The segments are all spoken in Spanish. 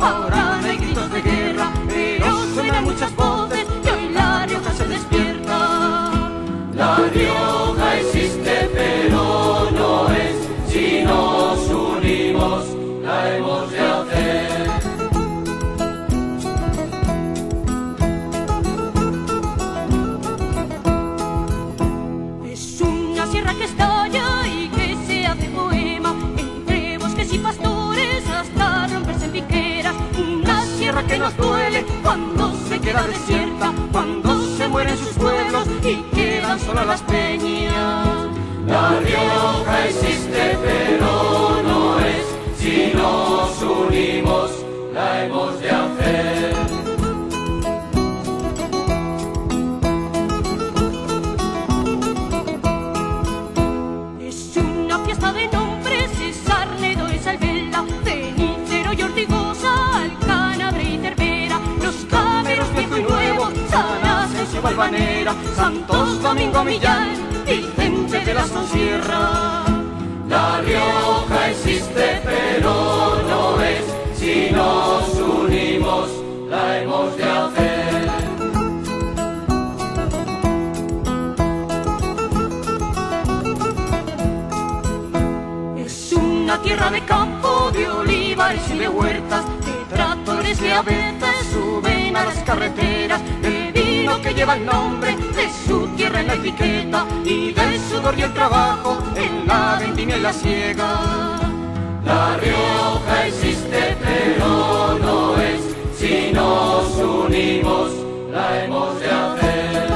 ahora no hay gritos de guerra, pero suenan muchas voces y hoy La Rioja se despierta. La Rioja existe pero no es, si nos unimos la hemos de hacer. Es una sierra que estalla y que se hace poema, entre bosques y pastores hasta romperse en piqueras. Una sierra que nos duele cuando se queda desierta, cuando se mueren sus pueblos y quedan solo las peñas. La Rioja existe pero no es, si nos unimos la hemos de hacer. Es una fiesta de nombres, es Arnedo y Salvela, Cenicero y Ortigosa, Alcanabre y Cervera, los Cameros viejo y nuevo, San Asensio y Valvanera, Santos Domingo Millán, Vicente de la Sonsierra. La Rioja existe pero no es, si nos unimos la hemos de hacer. Es una tierra de campo, de olivares y de huertas, de tractores de abetas suben a las carreteras, el vino que lleva el nombre de su tierra en la etiqueta y del sudor y el trabajo en la vendimia y la siega. La Rioja existe pero no es, si nos unimos la hemos de hacer.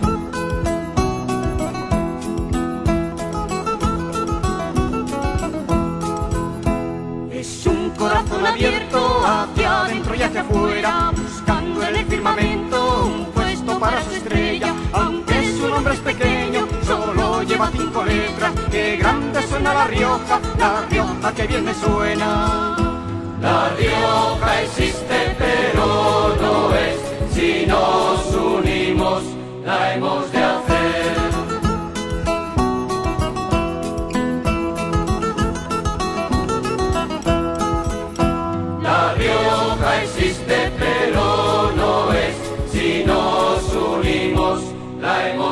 Es un corazón abierto hacia adentro y hacia afuera, buscando en el firmamento un puesto para su estrella. Aunque su nombre es pequeño, solo lleva 5 letras, qué grande suena La Rioja que bien me suena. La Rioja existe pero no es, si nos unimos la hemos de hacer. La Rioja existe pero no es, si nos unimos la hemos